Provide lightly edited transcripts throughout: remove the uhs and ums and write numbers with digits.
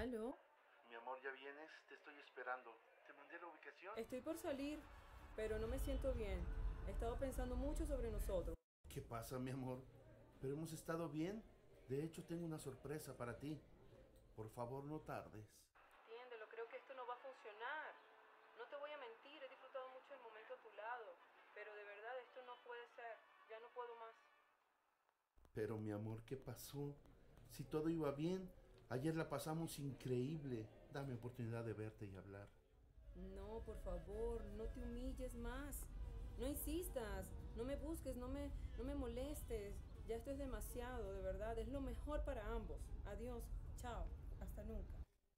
¿Aló? Mi amor, ¿ya vienes? Te estoy esperando. ¿Te mandé la ubicación? Estoy por salir, pero no me siento bien. He estado pensando mucho sobre nosotros. ¿Qué pasa, mi amor? ¿Pero hemos estado bien? De hecho, tengo una sorpresa para ti. Por favor, no tardes. Entiéndelo, creo que esto no va a funcionar. No te voy a mentir, he disfrutado mucho el momento a tu lado. Pero de verdad esto no puede ser. Ya no puedo más. Pero, mi amor, ¿qué pasó? Si todo iba bien, ayer la pasamos increíble. Dame oportunidad de verte y hablar. No, por favor, no te humilles más. No insistas, no me busques, no me molestes. Ya esto es demasiado, de verdad. Es lo mejor para ambos. Adiós, chao, hasta nunca.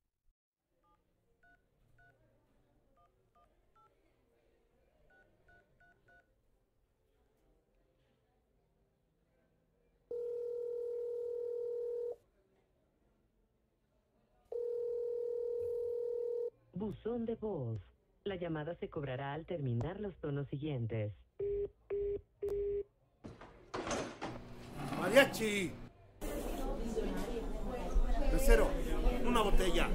Buzón de voz. La llamada se cobrará al terminar los tonos siguientes. ¡Mariachi! Mesero, una botella.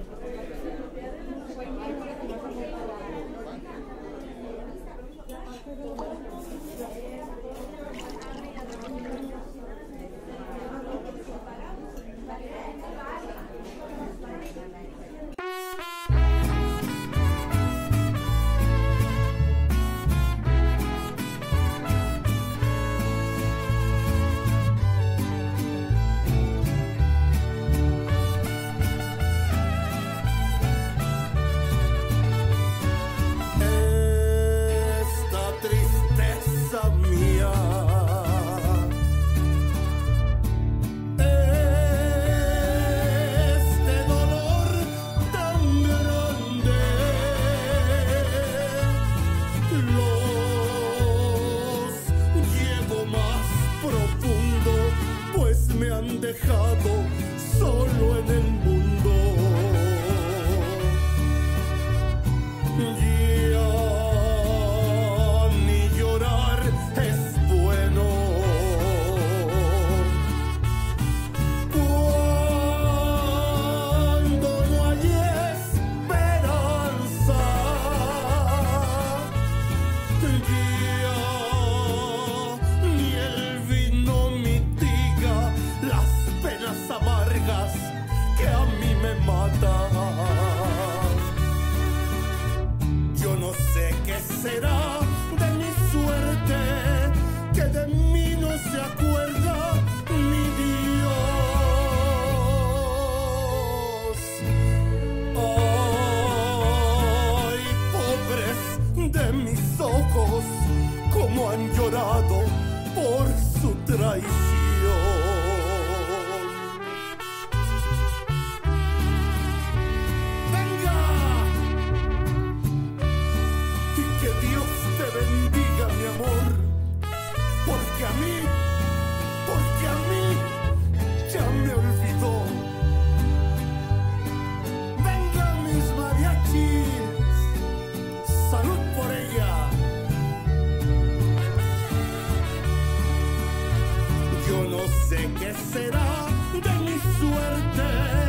Me han dejado solo en el mundo. Ya ni llorar es bueno. Cuando no hay esperanza, ya ni el vino mitiga las penas amargas que a mí me matan. Yo no sé qué será de mi suerte, que de mí no se acuerda mi Dios. Ay, pobres de mis ojos, cómo han llorado por su traición. ¡Venga! Y que Dios te bendiga, mi amor, porque a mí ya me olvidó. ¡Venga, mis mariachis! ¡Salud por ella! Yo no sé qué será de mi suerte,